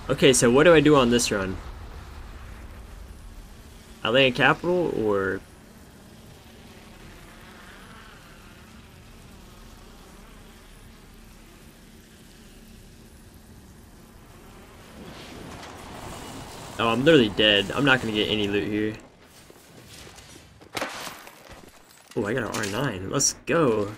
Okay, so what do I do on this run? I land capital or... Oh, I'm literally dead. I'm not gonna get any loot here. Oh, I got an R9. Let's go.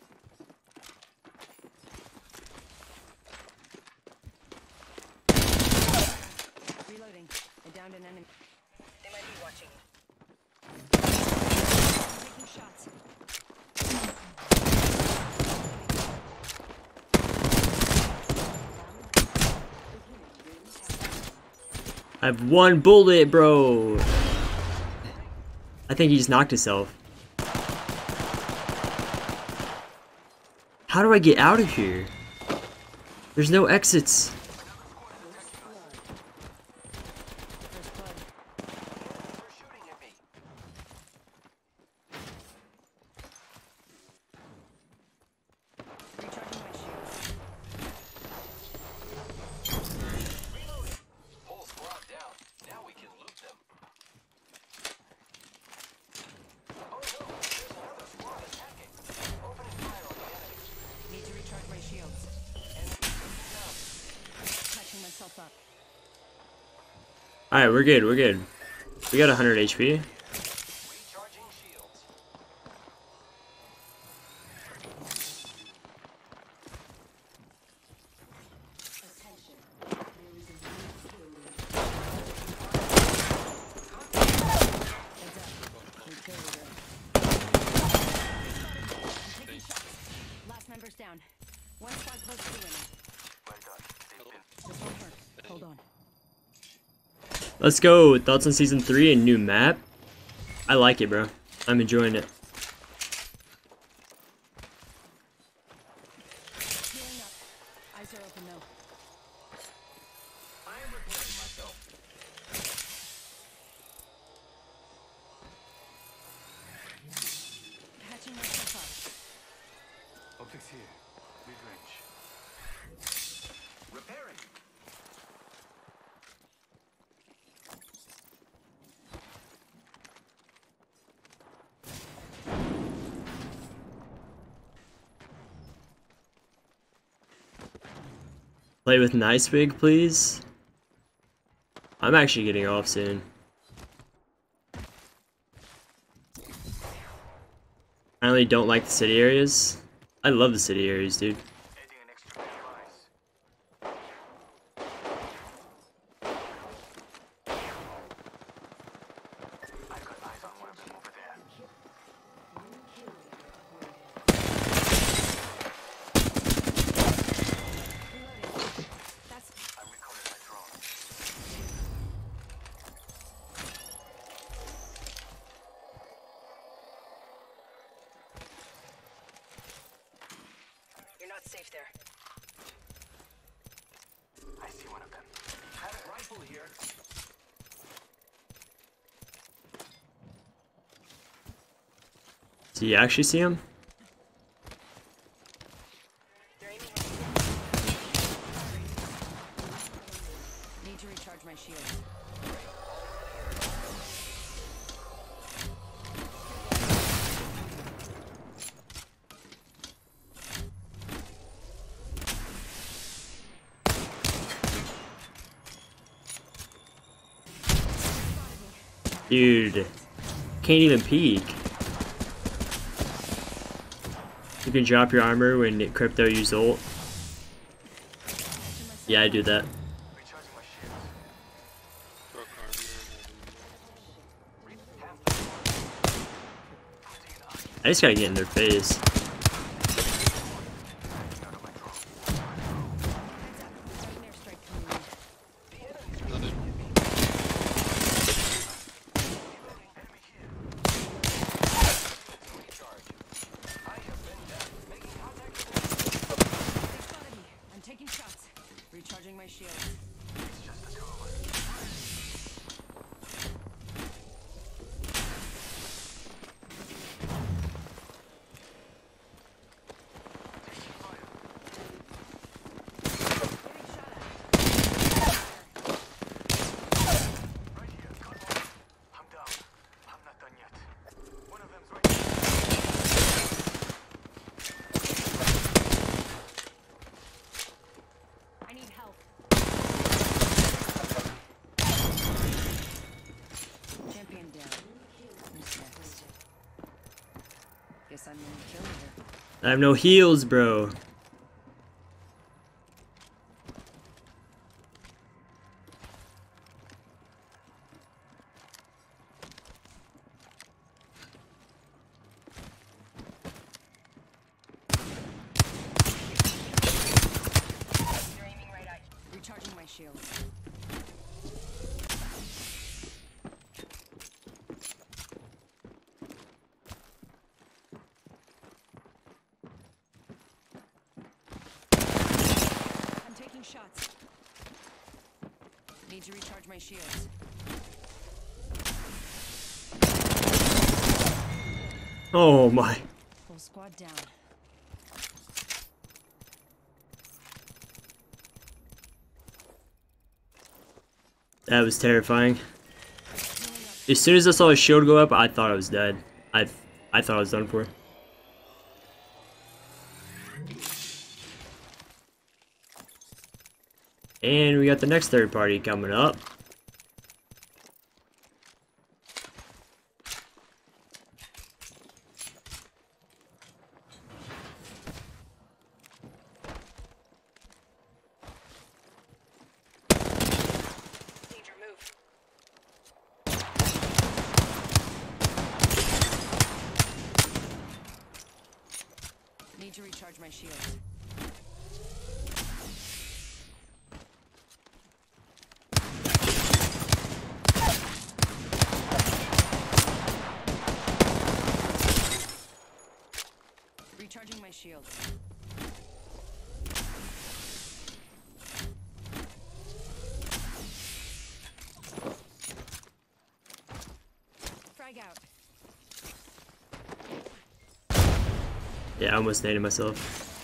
Reloading. I downed an enemy. They might be watching you. Taking shots. I have one bullet, bro. I think he just knocked himself. How do I get out of here? There's no exits. Recharging my shields. Whole squad down. Now we can loot them. Oh no, there's another squad attacking. Opening fire on the enemy. Need to recharge my shields. Patching myself up. Alright, we're good, we're good. We got 100 HP. Recharging shields. Heads up. New kill leader. I'm taking shots. Last member's down. One squad close to winning. Well done. They've been This won't hurt. Hold on. Let's go. Thoughts on Season 3 and new map? I like it, bro. I'm enjoying it. Healing up. Eyes are open though. I am repairing myself. Patching myself up. Optics here. Mid-range. Repairing. Play with Nice Big, please. I'm actually getting off soon. I really don't like the city areas. I love the city areas, dude. Adding an extra device. I've got eyes on one of them over there. Reloading. That's I'm recalling my drone. you're not safe there. I see one of them. Have a rifle here. Do you actually see him? They're aiming at me. Need to recharge my shields. Dude, can't even peek. You can drop your armor when Crypto use ult. Yeah, I do that. Recharging my shields. I just gotta get in their face. Out of my drone. Heads up. An airstrike coming in. Recharge. I have been down. Making contact with They spotted me. I'm taking shots. Recharging my shields. It's just the two of us. Taking fire. Getting shot at. I have no heals, bro. They're aiming right at you. Recharging my shields. I'm taking shots. Need to recharge my shields. Oh my. Full squad down. That was terrifying. As soon as I saw his shield go up, I thought I was dead. I thought I was done for. And we got the next third party coming up. Danger, move. Need to recharge my shields. Recharging my shields. Frag out. Yeah, I almost naded myself.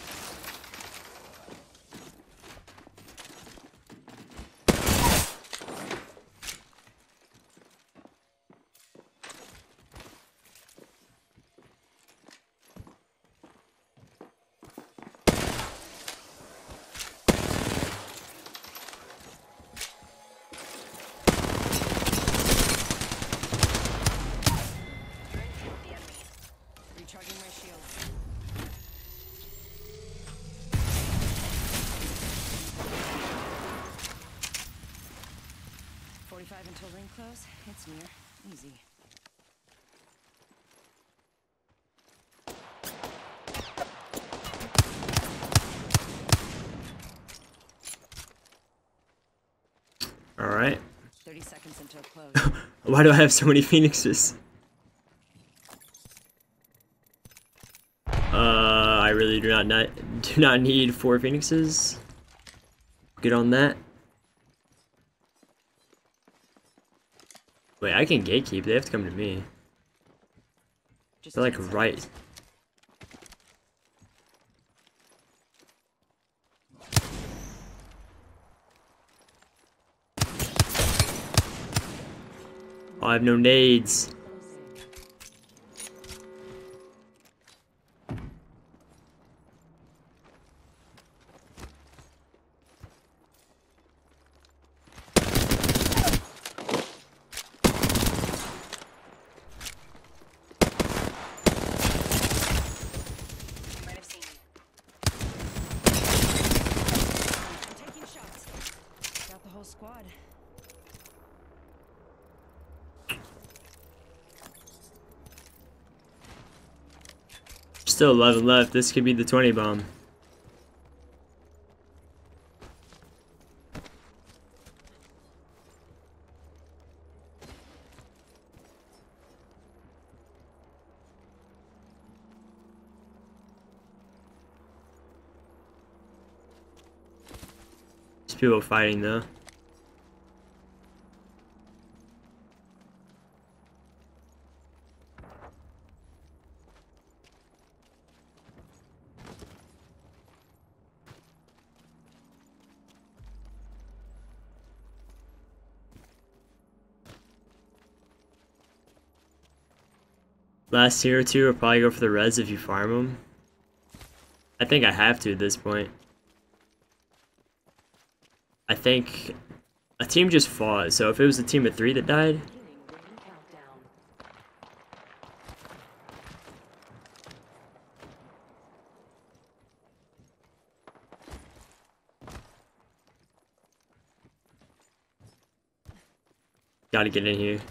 Recharging my shields. "45 until ring close. It's near. Easy." Alright. 30 seconds until close. Why do I have so many phoenixes? I really do not need 4 phoenixes. Good on that. Wait, I can gatekeep. They have to come to me. Just They're like 10 right. seconds. Oh, I have no nades. They might have seen me. I'm taking shots. Got the whole squad. Still 11 left. This could be the 20 bomb. There's people fighting though. Last tier or two will probably go for the res if you farm them. I think I have to at this point. I think a team just fought, so if it was a team of 3 that died, Gotta get in here.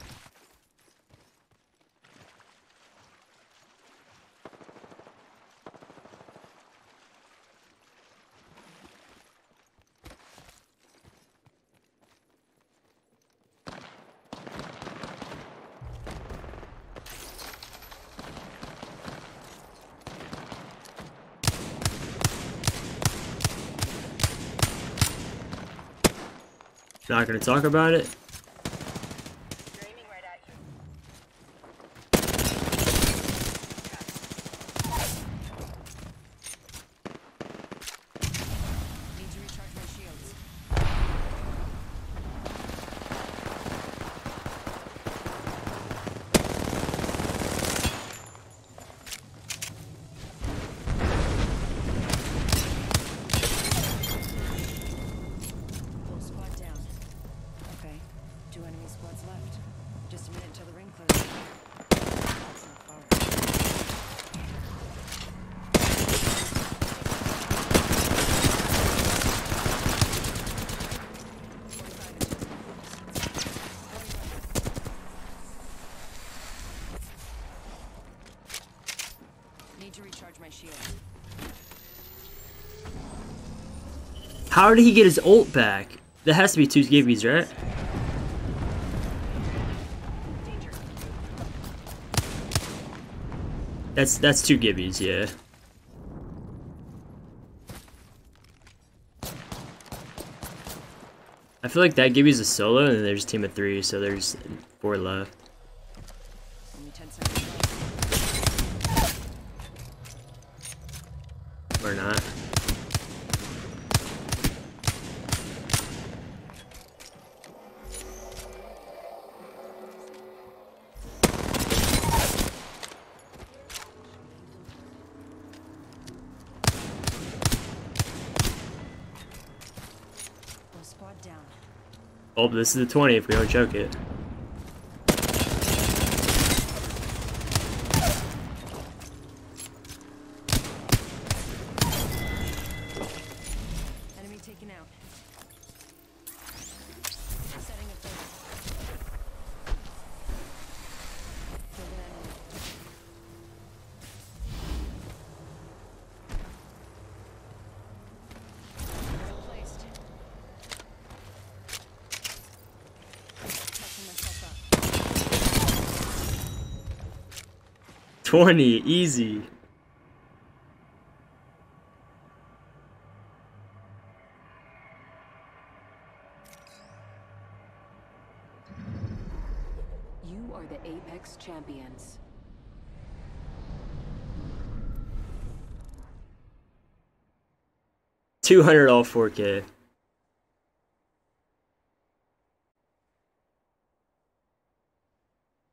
Not gonna talk about it. They're aiming right at you. Need to recharge my shields. Full squad down. Okay, 2 enemy squads left. Just a minute until the ring closes. That's not far. Need to recharge my shield. How did he get his ult back? That has to be 2 gibbies, right? Danger. That's 2 gibbies, yeah. I feel like that gibby's a solo, and then there's a team of 3, so there's 4 left. Only 10 seconds left. Or not. Full squad down. Oh, this is the 20 if we don't choke it. Enemy taken out. Setting a thing. Killed an enemy. Well placed. Touching myself up. 20, easy. You are the Apex champions. 200 all 4K.